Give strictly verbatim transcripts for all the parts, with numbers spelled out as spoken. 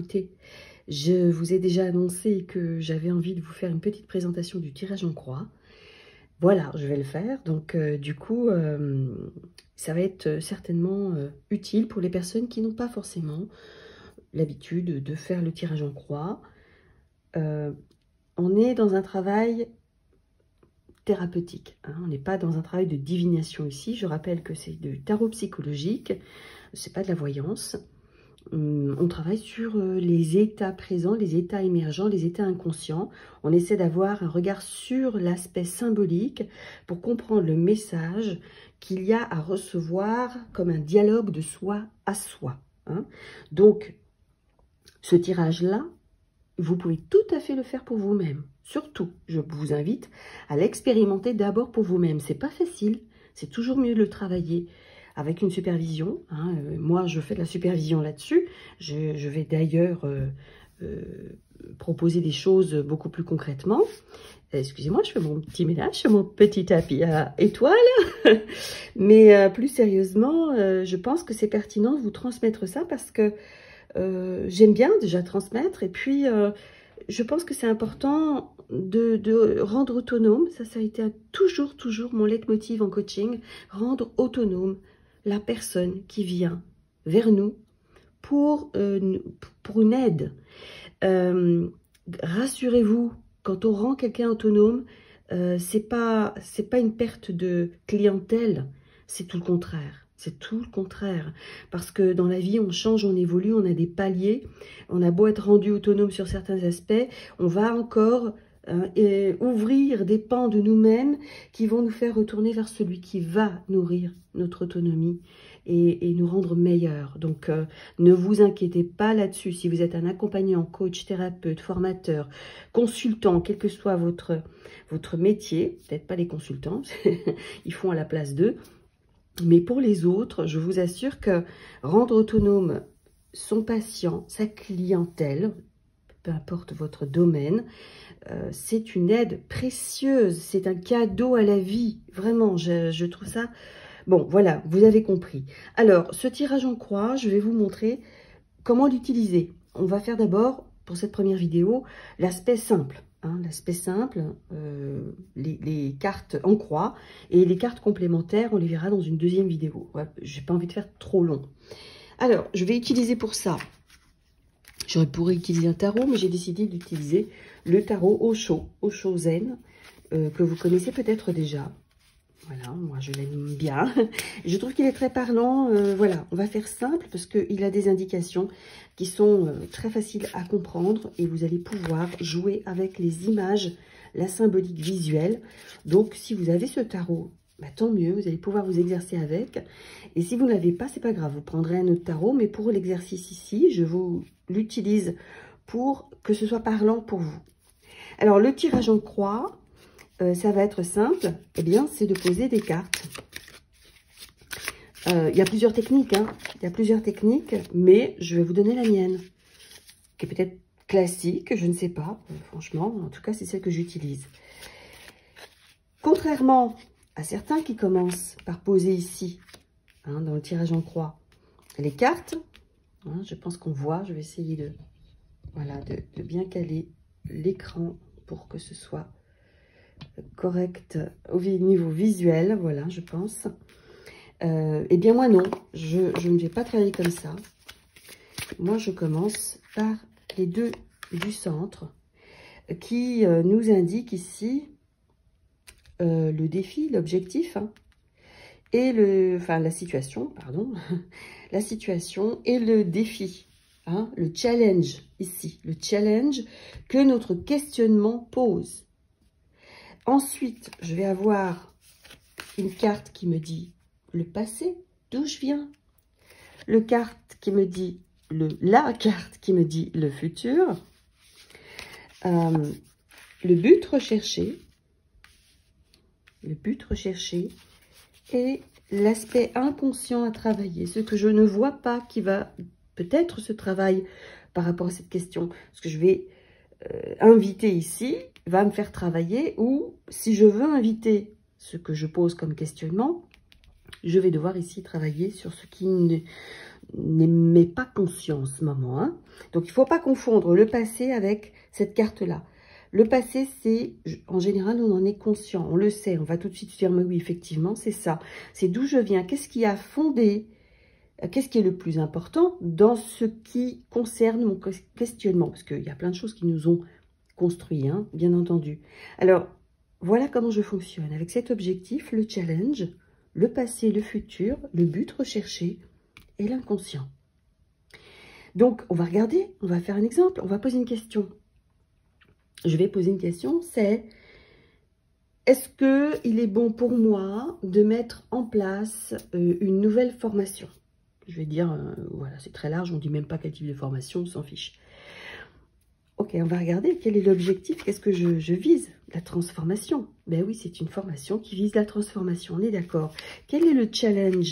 écoutez, je vous ai déjà annoncé que j'avais envie de vous faire une petite présentation du tirage en croix. Voilà, je vais le faire. Donc, euh, du coup, euh, ça va être certainement euh, utile pour les personnes qui n'ont pas forcément l'habitude de faire le tirage en croix. Euh, on est dans un travail thérapeutique, hein. On n'est pas dans un travail de divination ici. Je rappelle que c'est du tarot psychologique, c'est pas de la voyance. On travaille sur les états présents, les états émergents, les états inconscients. On essaie d'avoir un regard sur l'aspect symbolique pour comprendre le message qu'il y a à recevoir comme un dialogue de soi à soi, hein. Donc, ce tirage-là, vous pouvez tout à fait le faire pour vous-même. Surtout, je vous invite à l'expérimenter d'abord pour vous-même. C'est pas facile, c'est toujours mieux de le travailler avec une supervision, hein. Euh, moi, je fais de la supervision là-dessus. Je, je vais d'ailleurs euh, euh, proposer des choses beaucoup plus concrètement. Excusez-moi, je fais mon petit ménage sur mon petit tapis à étoiles. Mais euh, plus sérieusement, euh, je pense que c'est pertinent de vous transmettre ça parce que euh, j'aime bien déjà transmettre. Et puis, euh, je pense que c'est important de, de rendre autonome. Ça, ça a été toujours, toujours mon leitmotiv en coaching. Rendre autonome la personne qui vient vers nous pour, euh, pour une aide. Euh, rassurez-vous, quand on rend quelqu'un autonome, euh, c'est pas, c'est pas une perte de clientèle, c'est tout le contraire. C'est tout le contraire. Parce que dans la vie, on change, on évolue, on a des paliers. On a beau être rendu autonome sur certains aspects, on va encore hein, et ouvrir des pans de nous-mêmes qui vont nous faire retourner vers celui qui va nourrir notre autonomie et, et nous rendre meilleurs. Donc, euh, ne vous inquiétez pas là-dessus. Si vous êtes un accompagnant, coach, thérapeute, formateur, consultant, quel que soit votre, votre métier, peut-être pas les consultants, ils font à la place d'eux, mais pour les autres, je vous assure que rendre autonome son patient, sa clientèle, peu importe votre domaine, euh, c'est une aide précieuse, c'est un cadeau à la vie. Vraiment, je, je trouve ça... Bon, voilà, vous avez compris. Alors, ce tirage en croix, je vais vous montrer comment l'utiliser. On va faire d'abord, pour cette première vidéo, l'aspect simple. Hein, l'aspect simple, euh, les, les cartes en croix et les cartes complémentaires, on les verra dans une deuxième vidéo. Ouais, j'ai pas envie de faire trop long. Alors, je vais utiliser pour ça, j'aurais pourrais utiliser un tarot, mais j'ai décidé d'utiliser le tarot Osho, Osho Zen, euh, que vous connaissez peut-être déjà. Voilà, moi je l'aime bien. Je trouve qu'il est très parlant. Euh, voilà, on va faire simple parce qu'il a des indications qui sont euh, très faciles à comprendre et vous allez pouvoir jouer avec les images, la symbolique visuelle. Donc, si vous avez ce tarot, bah, tant mieux, vous allez pouvoir vous exercer avec. Et si vous ne l'avez pas, c'est pas grave, vous prendrez un autre tarot. Mais pour l'exercice ici, je vous l'utilise pour que ce soit parlant pour vous. Alors, le tirage en croix... Euh, ça va être simple, eh bien, c'est de poser des cartes. Euh, il y a plusieurs techniques, hein. Il y a plusieurs techniques, mais je vais vous donner la mienne, qui est peut-être classique, je ne sais pas, euh, franchement, en tout cas, c'est celle que j'utilise. Contrairement à certains qui commencent par poser ici, hein, dans le tirage en croix, les cartes, hein, je pense qu'on voit, je vais essayer de, voilà, de, de bien caler l'écran pour que ce soit correct au niveau visuel, voilà, je pense. Euh, eh bien, moi, non, je, je ne vais pas travailler comme ça. Moi, je commence par les deux du centre qui euh, nous indiquent ici euh, le défi, l'objectif, hein, et le, enfin, la situation, pardon, la situation et le défi, hein, le challenge ici, le challenge que notre questionnement pose. Ensuite, je vais avoir une carte qui me dit le passé, d'où je viens. Le carte qui me dit le, la carte qui me dit le futur. Euh, le but recherché. Le but recherché. Et l'aspect inconscient à travailler. Ce que je ne vois pas qui va peut-être ce travail par rapport à cette question. Ce que je vais euh, inviter ici va me faire travailler, ou si je veux inviter ce que je pose comme questionnement, je vais devoir ici travailler sur ce qui ne, n'est pas conscient en ce moment. Hein. Donc, il ne faut pas confondre le passé avec cette carte-là. Le passé, c'est, en général, on en est conscient, on le sait, on va tout de suite se dire, mais oui, effectivement, c'est ça. C'est d'où je viens, qu'est-ce qui a fondé, qu'est-ce qui est le plus important dans ce qui concerne mon questionnement, parce qu'il y a plein de choses qui nous ont construit, hein, bien entendu. Alors, voilà comment je fonctionne, avec cet objectif, le challenge, le passé, le futur, le but recherché et l'inconscient. Donc, on va regarder, on va faire un exemple, on va poser une question. Je vais poser une question, c'est est-ce qu'il est bon pour moi de mettre en place euh, une nouvelle formation? Je vais dire, euh, voilà, c'est très large, on ne dit même pas quel type de formation, on s'en fiche. Ok, on va regarder quel est l'objectif, qu'est-ce que je, je vise? La transformation. Ben oui, c'est une formation qui vise la transformation, on est d'accord. Quel est le challenge?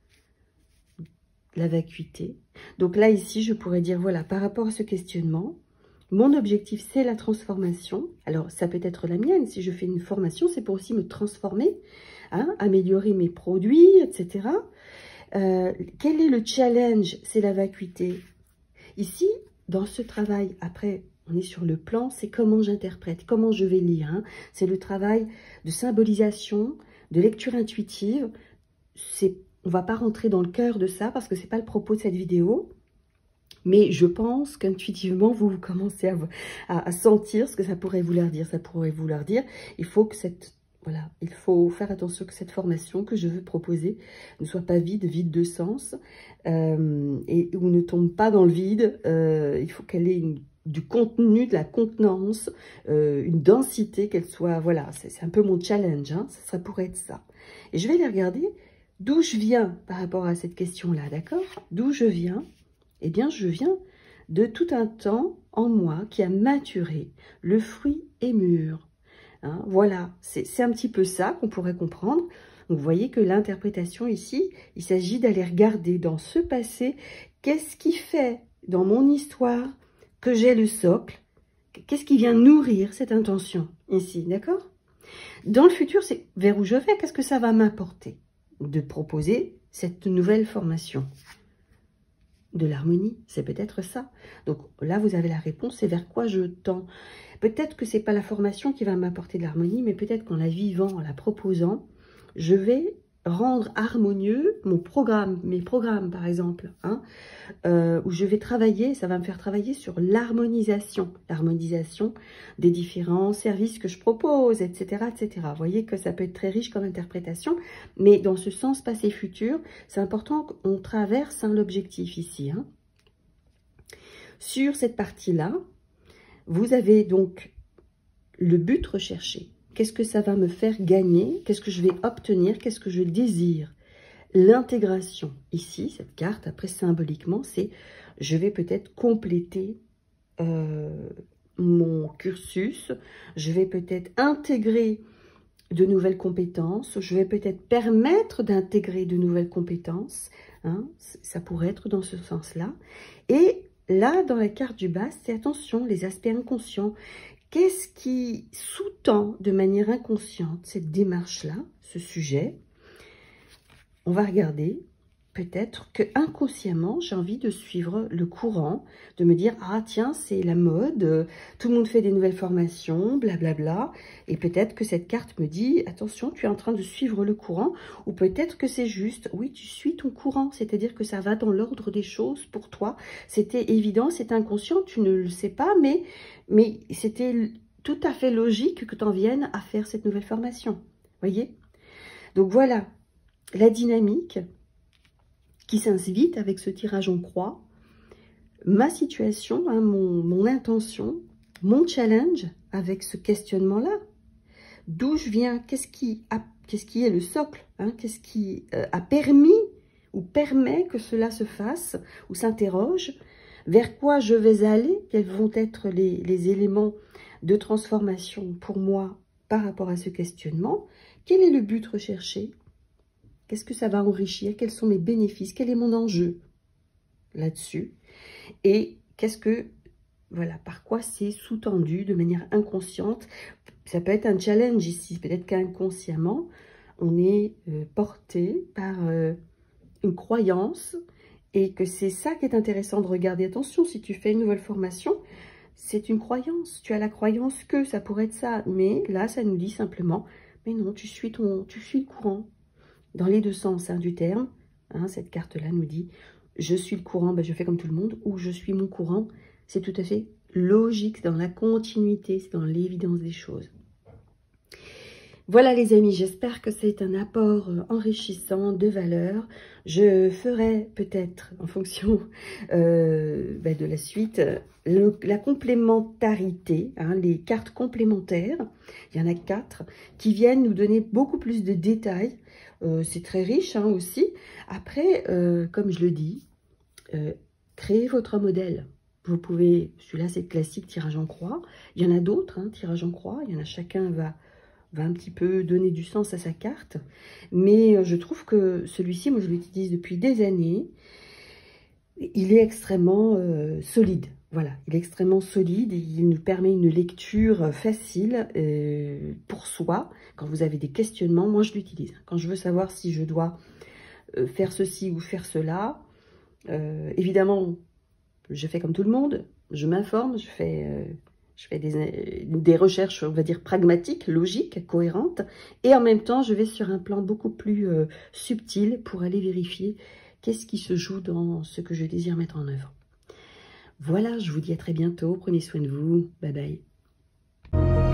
La vacuité. Donc là, ici, je pourrais dire, voilà, par rapport à ce questionnement, mon objectif, c'est la transformation. Alors, ça peut être la mienne. Si je fais une formation, c'est pour aussi me transformer, hein, améliorer mes produits, et cetera. Euh, quel est le challenge? C'est la vacuité. Ici, dans ce travail, après, on est sur le plan, c'est comment j'interprète, comment je vais lire. Hein. C'est le travail de symbolisation, de lecture intuitive. C'est, on ne va pas rentrer dans le cœur de ça parce que ce n'est pas le propos de cette vidéo. Mais je pense qu'intuitivement, vous, vous commencez à, à, à sentir ce que ça pourrait vouloir dire. Ça pourrait vouloir dire, il faut que cette, voilà, il faut faire attention que cette formation que je veux proposer ne soit pas vide, vide de sens, euh, et ou ne tombe pas dans le vide. Euh, il faut qu'elle ait une, du contenu, de la contenance, euh, une densité, qu'elle soit, voilà, c'est un peu mon challenge, hein, ça, ça pourrait être ça. Et je vais les regarder d'où je viens par rapport à cette question-là, d'accord? D'où je viens? Eh bien, je viens de tout un temps en moi qui a maturé. Le fruit est mûr. Hein, voilà, c'est un petit peu ça qu'on pourrait comprendre. Donc, vous voyez que l'interprétation ici, il s'agit d'aller regarder dans ce passé, qu'est-ce qui fait dans mon histoire que j'ai le socle? Qu'est-ce qui vient nourrir cette intention ici, d'accord? Dans le futur, c'est vers où je vais, qu'est-ce que ça va m'apporter? De proposer cette nouvelle formation. De l'harmonie, c'est peut-être ça. Donc là, vous avez la réponse, c'est vers quoi je tends. Peut-être que ce n'est pas la formation qui va m'apporter de l'harmonie, mais peut-être qu'en la vivant, en la proposant, je vais rendre harmonieux mon programme, mes programmes par exemple, hein, euh, où je vais travailler, ça va me faire travailler sur l'harmonisation, l'harmonisation des différents services que je propose, et cetera, et cetera. Vous voyez que ça peut être très riche comme interprétation, mais dans ce sens passé-futur, c'est important qu'on traverse hein, l'objectif ici. Hein. Sur cette partie-là, vous avez donc le but recherché. Qu'est-ce que ça va me faire gagner? Qu'est-ce que je vais obtenir? Qu'est-ce que je désire? L'intégration. Ici, cette carte, après symboliquement, c'est je vais peut-être compléter euh, mon cursus. Je vais peut-être intégrer de nouvelles compétences. Je vais peut-être permettre d'intégrer de nouvelles compétences. Hein, ça pourrait être dans ce sens-là. Et là, dans la carte du bas, c'est attention, les aspects inconscients. Qu'est-ce qui sous-tend de manière inconsciente cette démarche-là, ce sujet? On va regarder, peut-être que inconsciemment, j'ai envie de suivre le courant, de me dire, ah tiens, c'est la mode, tout le monde fait des nouvelles formations, blablabla. Et peut-être que cette carte me dit, attention, tu es en train de suivre le courant, ou peut-être que c'est juste, oui, tu suis ton courant, c'est-à-dire que ça va dans l'ordre des choses pour toi. C'était évident, c'est inconscient, tu ne le sais pas, mais, mais c'était tout à fait logique que tu en viennes à faire cette nouvelle formation. Voyez? Donc voilà. La dynamique qui s'invite avec ce tirage en croix, ma situation, hein, mon, mon intention, mon challenge avec ce questionnement-là. D'où je viens, qu'est-ce qui, qu'est-ce qui est le socle, hein, qu'est-ce qui euh, a permis ou permet que cela se fasse ou s'interroge, vers quoi je vais aller, quels vont être les, les éléments de transformation pour moi par rapport à ce questionnement, quel est le but recherché? Qu'est-ce que ça va enrichir? Quels sont mes bénéfices? Quel est mon enjeu là-dessus? Et qu'est-ce que, voilà, par quoi c'est sous-tendu de manière inconsciente? Ça peut être un challenge ici. Peut-être qu'inconsciemment, on est euh, porté par euh, une croyance et que c'est ça qui est intéressant de regarder. Attention, si tu fais une nouvelle formation, c'est une croyance. Tu as la croyance que ça pourrait être ça. Mais là, ça nous dit simplement, mais non, tu suis, ton, tu suis le courant. Dans les deux sens hein, du terme, hein, cette carte-là nous dit, je suis le courant, ben, je fais comme tout le monde, ou je suis mon courant. C'est tout à fait logique, c'est dans la continuité, c'est dans l'évidence des choses. Voilà les amis, j'espère que c'est un apport enrichissant de valeur. Je ferai peut-être, en fonction euh, ben de la suite, le, la complémentarité, hein, les cartes complémentaires. Il y en a quatre qui viennent nous donner beaucoup plus de détails. Euh, c'est très riche hein, aussi. Après, euh, comme je le dis, euh, créez votre modèle. Vous pouvez, celui-là c'est classique, tirage en croix. Il y en a d'autres, hein, tirage en croix. Il y en a, chacun va... va un petit peu donner du sens à sa carte. Mais je trouve que celui-ci, moi je l'utilise depuis des années. Il est extrêmement euh, solide. Voilà, il est extrêmement solide. Et il nous permet une lecture facile euh, pour soi. Quand vous avez des questionnements, moi je l'utilise. Quand je veux savoir si je dois euh, faire ceci ou faire cela, euh, évidemment, je fais comme tout le monde. Je m'informe, je fais... Euh, Je fais des, des recherches, on va dire, pragmatiques, logiques, cohérentes. Et en même temps, je vais sur un plan beaucoup plus euh, subtil pour aller vérifier qu'est-ce qui se joue dans ce que je désire mettre en œuvre. Voilà, je vous dis à très bientôt. Prenez soin de vous. Bye bye.